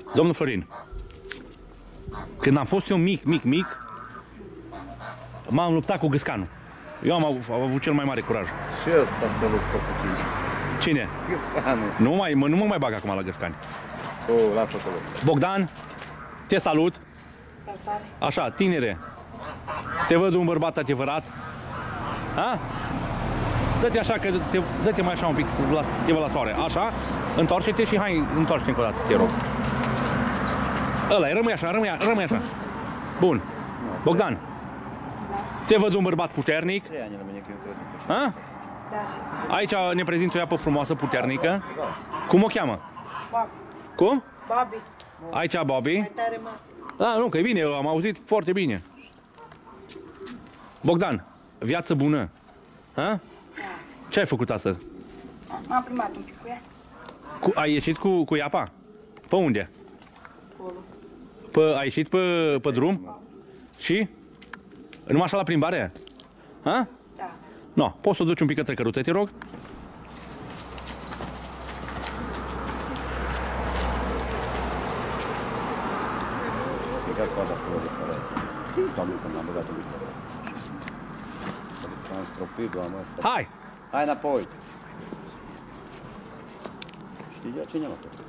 Domnul Florin, când am fost eu mic, m-am luptat cu gâscanul. Eu am avut cel mai mare curaj. Și ăsta se luptă cu tine. Cine? Gâscanul. Nu mă mai bag acum la gâscani. Lasă acolo. Bogdan, te salut. Salutare. Așa, tinere, te văd un bărbat adevărat. Ha? Dă-te așa, că dă-te mai așa un pic, să te văd la soare. Așa, întoarce-te și hai, întoarce-te încă o dată, te rog. Ăla, rămâi așa. Bun. Bogdan, te văd un bărbat puternic. Ha? Da. Aici ne prezintă o iapă frumoasă, puternică. Cum o cheamă? Bobby. Cum? Bobby. Aici Bobby. Mai tare, mă. Da, nu, că e bine, eu am auzit foarte bine. Bogdan, viață bună. Ha? Da. Ce ai făcut astăzi? M-am plimbat un pic cu ea. Ai ieșit cu iapa? Pe unde? Acolo. Ai ieșit pe drum? Și? Numai așa la plimbare? Ha? Da. No, poți să o duci un pic către căruță, te rog? Hai! Hai înapoi! Știi cine l-a făcut?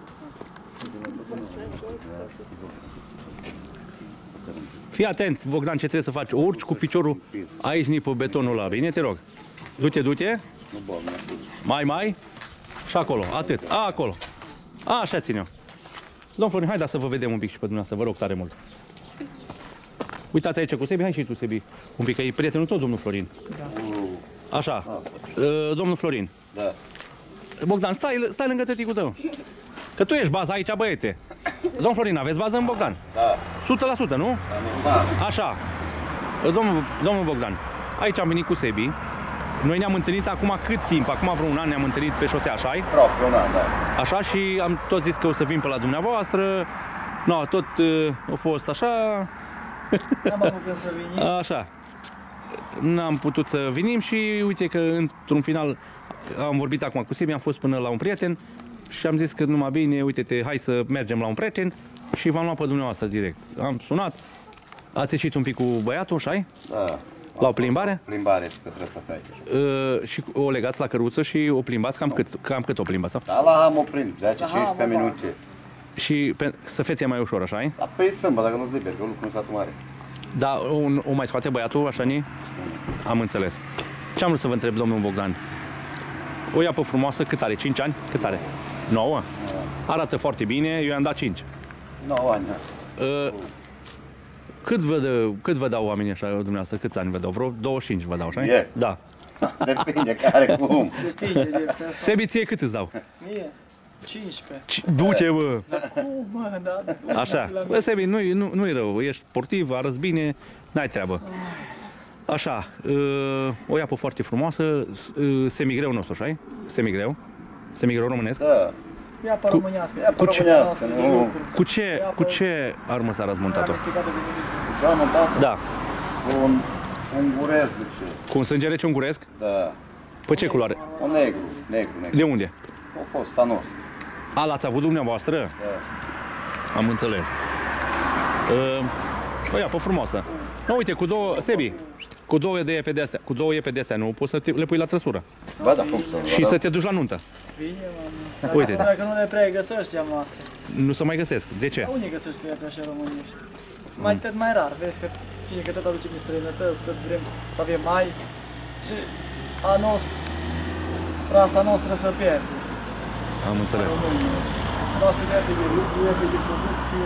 Fii atent, Bogdan, ce trebuie să faci? Urci cu piciorul aici, ni pe betonul ăla. Bine, te rog. Du-te. Mai. Și acolo, atât. Acolo. Așa țin eu. Domnul Florin, hai să vă vedem un pic și pe dumneavoastră, vă rog tare mult. Uitați aici cu Sebi, hai și tu, Sebi. Un pic, că e prietenul tot, domnul Florin. Da. Așa. Domnul Florin. Da. Bogdan, stai lângă tăticul tău. Că tu ești baza aici, băiete. Domnul Florin, aveți bază în Bogdan? Da. 100%, nu? Da. Așa. Domnul Bogdan, aici am venit cu Sebi. Noi ne-am întâlnit acum cât timp? Acum vreo un an ne-am întâlnit pe șosea, așa-i? Propriu, un an, da. Așa, și am tot zis că o să vin pe la dumneavoastră. No, tot a fost așa. N-am avut când să vin. Așa. N-am putut să venim și uite că într-un final am vorbit acum cu Sebi, am fost până la un prieten și am zis că numai bine, uite-te, hai să mergem la un prieten și v-am luat pe dumneavoastră direct. Am sunat, ați ieșit un pic cu băiatul, așa-i? Da. La o plimbare? Plimbare, că trebuie să fie aici. Și o legați la căruță și o plimbați, cam cât o plimbați? Sau? Da, la am oprit, 10-15 minute. Și să fie mai ușor, așa-i? Da, pe sâmbă, dacă nu-ți liber, că eu lucru în satul mare. Da, o mai scoate băiatul, așa ni? Am înțeles. Ce am vrut să vă întreb, domnul Bogdan? O iapă frumoasă, cât are? 5 ani? Cât are? 9? Arată foarte bine, eu i-am dat 5. 9 ani, da. Cât vă dau oamenii așa, dumneavoastră? Câți ani vă dau? Vreo 25 vă dau, așa? E? Da. Depinde, care cum. Depinde de persoană. Sebi, ție cât îți dau? Mie? 15. Du-te, bă! Cum, mă, da? Așa. Bă, Sebi, nu-i rău, ești sportiv, arăți bine, n-ai treabă. Așa, o iapă foarte frumoasă, semigreu nostru, așa-i? Semigreu? Semigreu românesc? Da. Iapă românească. Iapă românească, nu. Cu ce armă s-a răzmontat-o? Ce am montat? Da. Cu un ungurez, de ce? Cu un sânge rece unguresc? Da. Pe ce culoare? Un negru. De unde? A fost anos. L-ați avut dumneavoastră? Da. Am înțeles. O iapă frumoasă. Nu, uite, Sebi, cu două iepe de astea, nu poți să le pui la trăsură. Ba da, cum să Și să te duci la nuntă. Bine, mă. Uite. Dacă nu le prea găsești, am astea. Nu se mai găsesc. De ce? Dar unde găsești tu iape așa românești? Mai rar, vezi că cine că tot aduce din străinătăți, tot vrem să avem mai. Și rasa noastră să pierde. Am înțeles. Noastră se iape de lucru, iape de producție.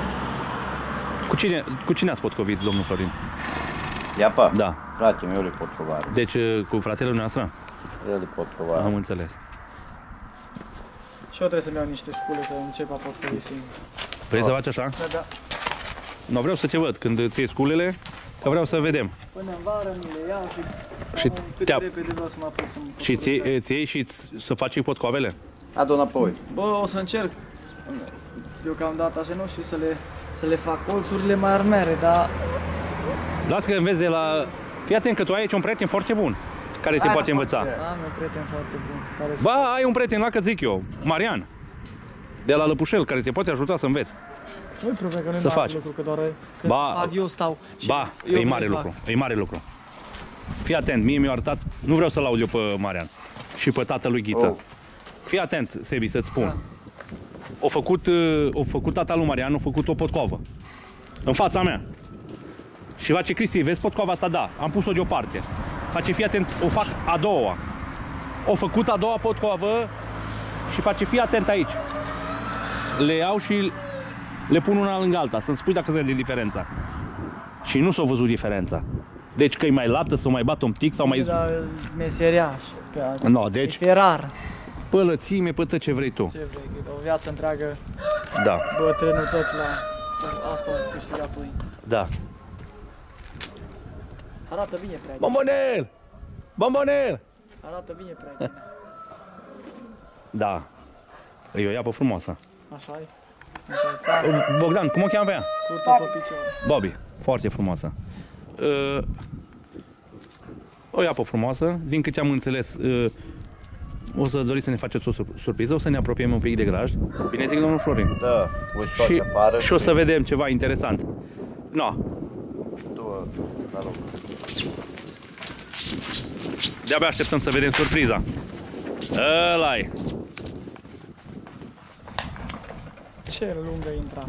Cu cine ați potcovit, domnul Florin? Iapa? Da. Frate, eu le pot covare. Deci cu fratele noastră? Eu le pot covare. Am înțeles. Și eu trebuie să-mi iau niște scule să încep a potcovi singur. Vrei să faci așa? Da. Nu, vreau să te văd când îți iei sculele, că vreau să vedem. Până în vară mi le iau Și cât de repede vreau să mă apuc să-mi Și îți iei și să faci și potcoavele? Adu înapoi. Bă, o să încerc. Deocamdată așa nu știu să le fac colțurile mai armere, dar... Lasă că înveți de la... Fii atent că tu ai aici un prieten foarte bun care te poate învăța. Am un prieten foarte bun. Care Ba, ai un prieten, la că zic eu, Marian. de la Lăpușel, care te poate ajuta să înveți. Nu-i problema că nu-i Să mare faci. lucru, că doar Ba, fac, eu stau și Ba, eu e mare lucru, e mare lucru. Fii atent, mie mi-a arătat, nu vreau să-l aud eu pe Marian și pe tatălui Ghiță. Oh. Fii atent, Sebi, să-ți spun. O făcut tata lui Marian, a făcut o potcoavă. În fața mea. Și face Cristi, vezi potcoava asta? Da, am pus-o deoparte. Face, fii atent, o fac a doua. O făcut a doua potcoavă și face, fii atent aici. Le iau și le pun una lângă alta, să-mi spui dacă se vede diferența. Și nu s-a văzut diferența. Deci că e mai lată, sau mai bat un tic, sau mai... Da, meseriaș. No, deci, E rar. pe lățime, pe tot ce vrei tu. Ce vrei, că o viață întreagă, Da, bătrânul tot la asta a câștigat pâine. da. Arată bine, prieten. Bombonel! Bombonel! Arată bine, prieten. Da. E o iapă frumoasă. Așa e. Încălțare, Bogdan, cum o cheamă pe ea? scurtă pe picior. Bobby. Foarte frumoasă. O iapă frumoasă. Din câte am înțeles, o să doriți să ne faceți o surpriză, o să ne apropiem un pic de grajd. Bine zic, domnul Florin. Da, uiți toate Și, afară. și o să vedem ceva interesant. No, Tu, la loc. de-abia așteptăm să vedem surpriza. Ăla-i. Ce lungă intra.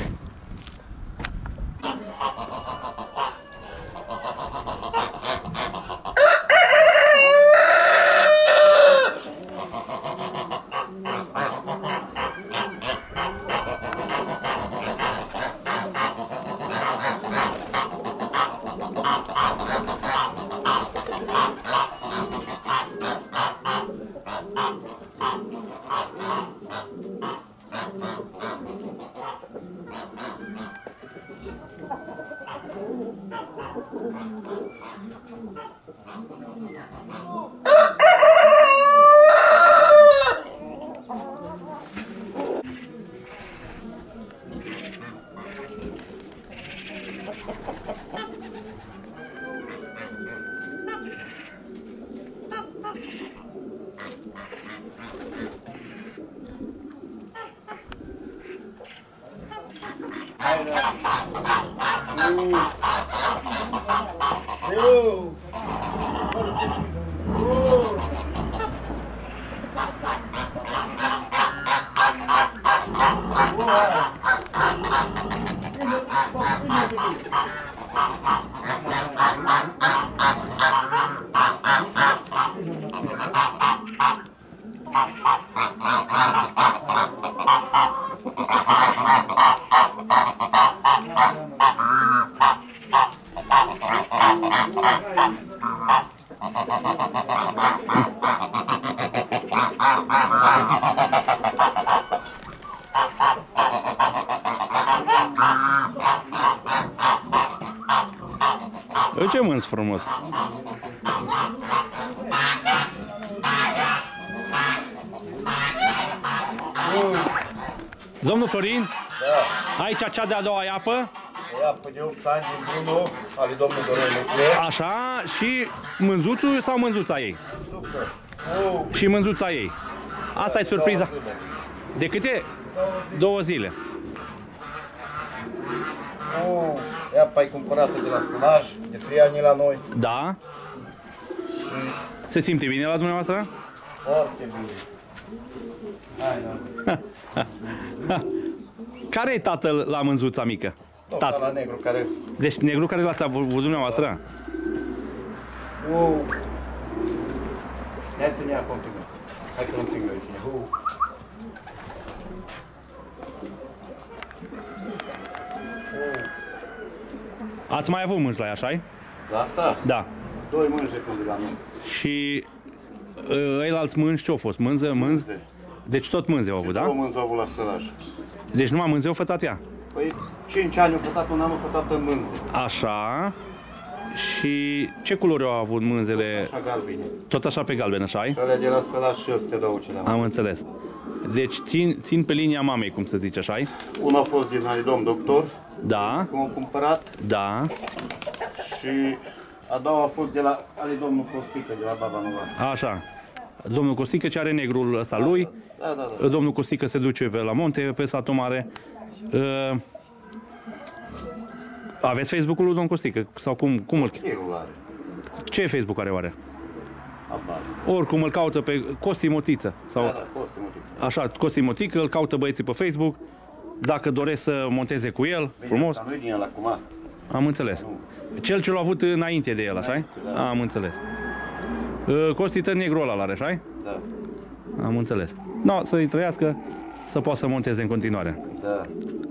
Ce mânzi frumos. Domnul Florin, Da, aici cea de-a doua iapă, ia pe de 8 ani din Bruno, ale domnului Dorel Nuclear. așa, și mânzuțul sau mânzuța ei? Super. Oh, Și mânzuța ei. Asta e surpriza. De câte? 2 zile. oh, ia pe ai cumpărată de la Sălaj, de 3 ani la noi. Da? Se simte bine la dumneavoastră? Foarte bine. Hai, da. Care e tatăl la mânzuța mică? Tot la negru care... Deci negru care l-ați avut dumneavoastră? Oh. Ia ține acum un pic. Hai că nu împing eu cine. Oh. Ați mai avut mânci la ea, așa-i? La asta? Da. 2 mânci de când de la noi. Și ăilalți mânci ce-au fost? Mânză? Mânze. Deci tot mânze au avut, 2 da? mânzi au avut la Sălaj. Deci numai mânze au fătat ea. Păi 5 ani au fătat, un an au fătat în mânze. Așa. Și ce culori au avut mânzele? Așa galbine. Tot așa pe galben, așa Și alea de la Sălaj și ăstea două ce le-am. Am înțeles. Deci țin pe linia mamei, cum să zici, așa-i? Una a fost din domn doctor, Da, cum am cumpărat. da. Și a doua a fost de la ale domnul Costică, de la Baba Nova. Așa. Domnul Costică ce are negrul ăsta lui Da. Domnul Costică se duce pe la munte, pe satul mare. Aveți Facebook-ul lui domnul Costică? Sau cum îl... El are. Ce Facebook are oare? Apare. Oricum îl caută pe Costi Motiță. Sau... Da, Costi Motică. Așa, Costi Motică, îl caută băieții pe Facebook. Dacă doresc să monteze cu el, frumos. Dar nu-i din el acum. Am înțeles. Cel ce l-a avut înainte de el, așa? Da. Am înțeles. Costi Tăr negru ăla are, așa? Da. Am înțeles. No, să-i trăiască, să poată să monteze în continuare. Da.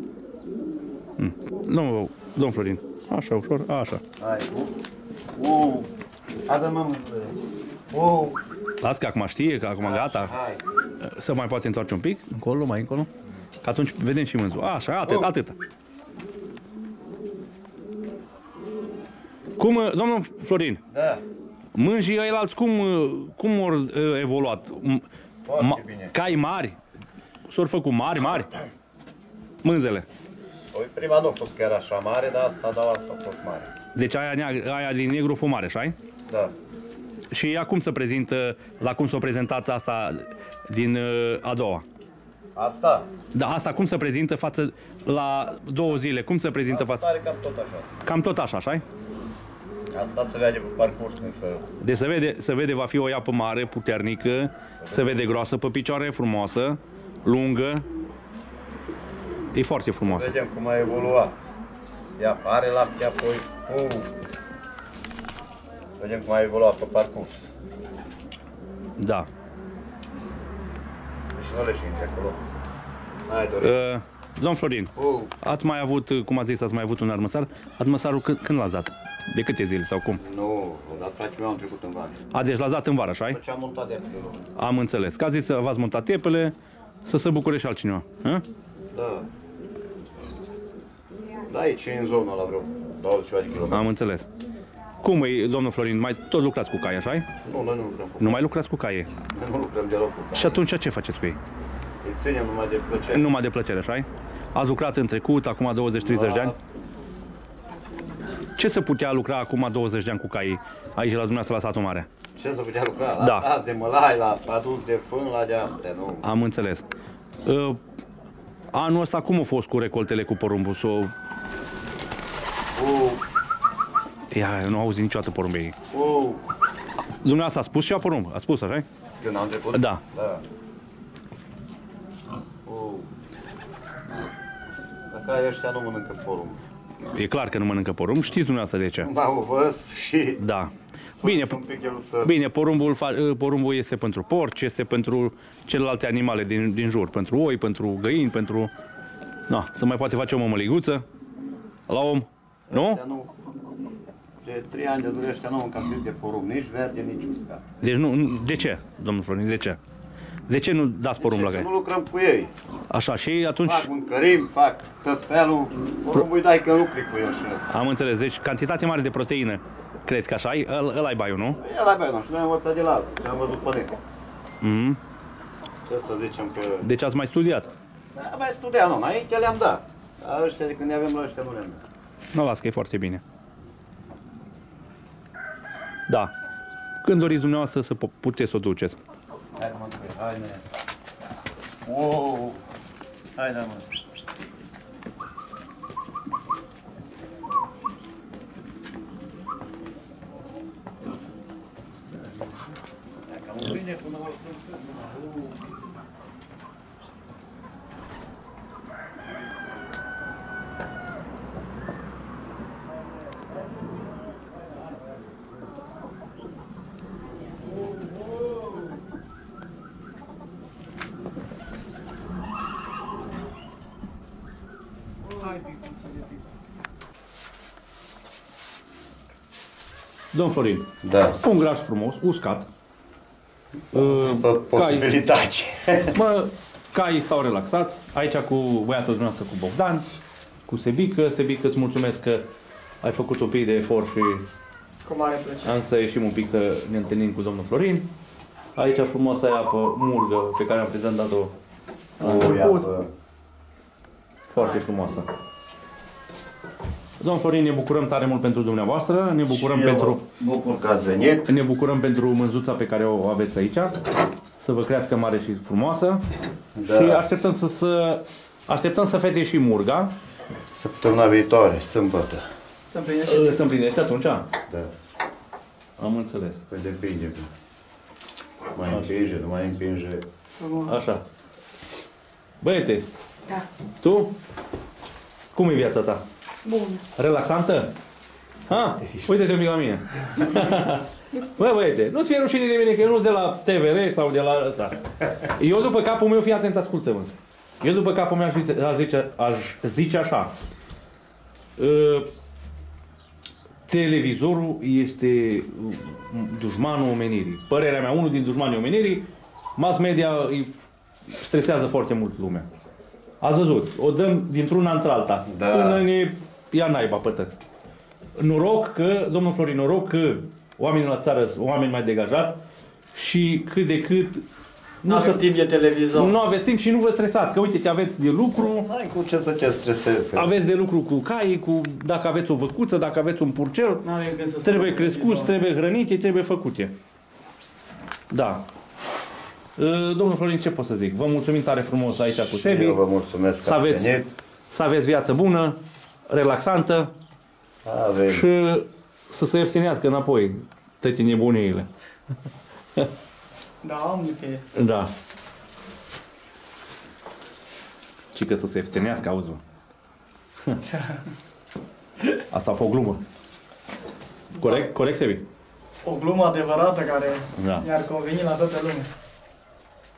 Nu, domn Florin. Așa, ușor, așa. Hai. Adă-mă mândre. Las că acum știe, că acum gata. Hai. Să mai poate întoarce un pic, încolo, mai încolo. Că atunci vedem și mânzul. Așa, atât. Cum, domnul Florin, Da. mânjii ăilalți cum au evoluat? Foarte bine. Cai mari? S-au făcut mari? Mânzele. Păi prima nu a fost chiar așa mare, dar asta a fost mare. Deci aia din negru fumare, așa? Da. Și ea cum se prezintă, la cum s-a prezentat asta din a doua? Asta? Da, asta cum se prezintă față la 2 zile? Cum se prezintă față? Are cam tot așa. Cam tot așa, așa? Asta se vede pe parcurs, însă Deci se vede, va fi o iapă mare, puternică, se vede groasă pe picioare, frumoasă, lungă. E foarte frumoasă. vedem cum a evoluat. Ia, are lapte apoi. Vedem cum a evoluat pe parcurs. Da. Deci nu le și intre acolo. Hai, Dorin. Domn Florin, ați mai avut, cum ați zis, ați mai avut un armăsar? Armăsarul când l-ați dat? De câte zile sau cum? Nu, o dat fratele meu am trecut în vară. Deci l-ați dat în vară, așa? După ce am montat de acolo. Am înțeles. Că ați zis să v-ați montat tepele, să se bucure și altcineva. Hă? Da. Da, aici în zona la vreo 20 de kilometri. Am înțeles. Cum e, domnul Florin, mai tot lucrați cu cai, așa? Nu, noi nu lucrăm cu Nu mai lucrați cu caie. Noi nu lucrăm deloc cu Și atunci ce faceți cu ei? Îi ținem numai de plăcere. Numai de plăcere, așa? Ați lucrat în trecut, acum 20-30 de ani? Ce se putea lucra acum 20 de ani cu caii aici la dumneavoastră la satul mare? Ce să putea lucra? Da. La de mălai, la adus de fân, la de astea, nu? Am înțeles. Anul ăsta cum a fost cu recoltele cu porumbul? Ia, nu auzi niciodată porumbei. Dumneavoastră a spus și a porumb? A spus, așa? Când am început? Da. Da. Dacă ăștia nu mănâncă porumb. E clar că nu mănâncă porumb. Știți dumneavoastră de ce? M-au văz și... Da. Bine, un pic eluță. bine, porumbul este pentru porci, este pentru celelalte animale din jur, pentru oi, pentru găini, pentru... Na, să mai poate face o mămăliguță la om, nu? Ăștia nu... De 3 ani de zile ăștia nu mâncam de porumb, nici verde, nici uscat. Deci nu, de ce, domnul Florin, de ce? De ce nu dați porumb la Că gai? nu lucrăm cu ei. Așa, și atunci... Fac mâncărim, fac tot felul. Porumbul îi dai că lucri cu el și ăsta. Am înțeles, deci cantitate mare de proteină. Cred că așa e? Ăla e baiul, nu? El abia nu, și noi am învățat de la alții, ce am văzut pe net. Ce să zicem că... Deci ați mai studiat. Da, mai studia, nu, înainte le-am dat. Dar ăștia, de când ne avem la ăștia, nu le-am dat. Nu, las că e foarte bine. Da. Când doriți dumneavoastră să puteți să o duceți. Hai, mă, hai, ne. Wow! Hai, da, mă. Cam bine până o să... Domn Florin, Da. un graș frumos, uscat. Posibilități. Mă, caii stau relaxați. Aici cu băiatul dumneavoastră, cu Bogdan, cu Sebică. Sebică, îți mulțumesc că ai făcut un pic de efort și Cu mare plăcere. am să ieșim un pic să ne întâlnim cu domnul Florin. Aici frumoasa apă murgă pe care am prezentat-o la început. Foarte frumoasă. Domn Florin, ne bucurăm tare mult pentru dumneavoastră, ne bucurăm Bucur că ați venit. ne bucurăm pentru mânzuța pe care o aveți aici. să vă crească mare și frumoasă. Da. Și așteptăm să fete și murga. Săptămâna viitoare, sâmbătă. Să împlinește. Se împlinește atunci? Da. Am înțeles. Păi depinde. Mai împinge, nu mai împinge. Așa. Băiete, Da. tu? Cum e viața ta? Bună. Relaxantă? Ha? Uite-te un pic la mine. Bă, băiete, nu-ți fie rușine de mine că eu nu sunt de la TVR sau de la ăsta. Eu după capul meu, fii atent, ascultă-mă. Eu după capul meu aș zice așa. Televizorul este dușmanul omenirii. Părerea mea, unul din dușmanii omenirii, mass media îi stresează foarte mult lumea. Ați văzut, o dăm dintr-una într-alta, Da. până ne ia naiba pătăți. Noroc că, domnul Florin, noroc că oamenii la țară sunt oameni mai degajați și cât de cât Nu avem timp de televizor. nu aveți timp și nu vă stresați, că uite, aveți de lucru, N-ai cu ce să te stresezi. aveți de lucru cu caii, cu dacă aveți o văcuță, dacă aveți un purcel, Nu avem când să trebuie stăm crescuți, televizor. trebuie hrănite, trebuie făcute. Da. Domnul Florin, ce pot să zic? Vă mulțumim tare frumos aici cu Sebi. Eu vă mulțumesc că Să ați aveți, venit. să aveți viață bună, relaxantă Avem. și să se ieftinească înapoi toate nebuniile. Da, am pe. Da. Și că să se ieftinească, auzi, mă. Asta a fost o glumă. Corect? Corect, Sebi? O glumă adevărată care Da. mi-ar conveni la toată lumea.